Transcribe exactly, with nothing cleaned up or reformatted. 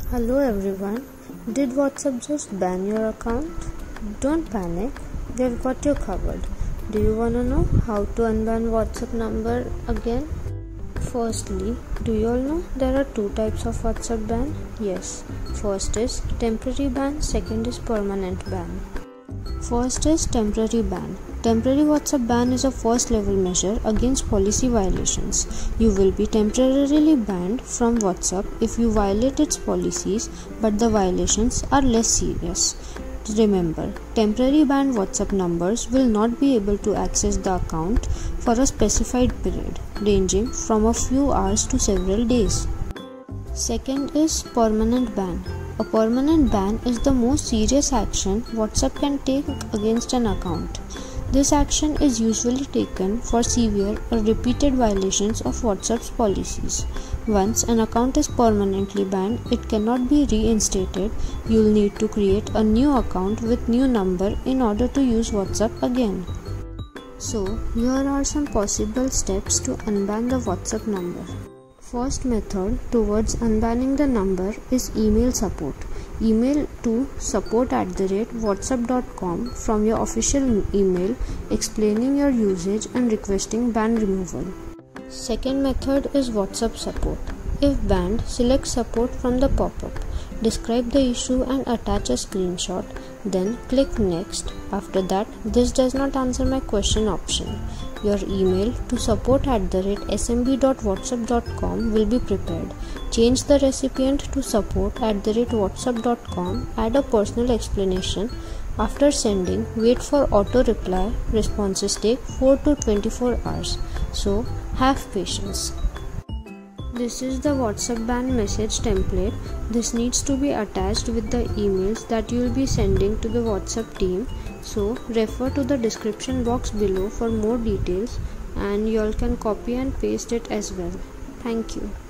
Hello everyone, did WhatsApp just ban your account? Don't panic, we've got you covered. Do you wanna know how to unban WhatsApp number again? Firstly, do you all know there are two types of WhatsApp ban? Yes, first is temporary ban, second is permanent ban. First is temporary ban. Temporary WhatsApp ban is a first level measure against policy violations. You will be temporarily banned from WhatsApp if you violate its policies, but the violations are less serious. Remember, temporary banned WhatsApp numbers will not be able to access the account for a specified period, ranging from a few hours to several days. Second is permanent ban. A permanent ban is the most serious action WhatsApp can take against an account. This action is usually taken for severe or repeated violations of WhatsApp's policies. Once an account is permanently banned, it cannot be reinstated. You'll need to create a new account with new number in order to use WhatsApp again. So, here are some possible steps to unban the WhatsApp number. First method towards unbanning the number is email support. Email to support at the rate whatsapp dot com from your official email explaining your usage and requesting ban removal. Second method is WhatsApp support. If banned, select support from the pop-up. Describe the issue and attach a screenshot. Then click next. After that, this does not answer my question option. Your email to support at the rate smb dot whatsapp dot com will be prepared. Change the recipient to support at the rate whatsapp dot com. Add a personal explanation. After sending, wait for auto reply. Responses take four to twenty-four hours. So, have patience. This is the WhatsApp ban message template. This needs to be attached with the emails that you will be sending to the WhatsApp team. So refer to the description box below for more details, and you all can copy and paste it as well. Thank you.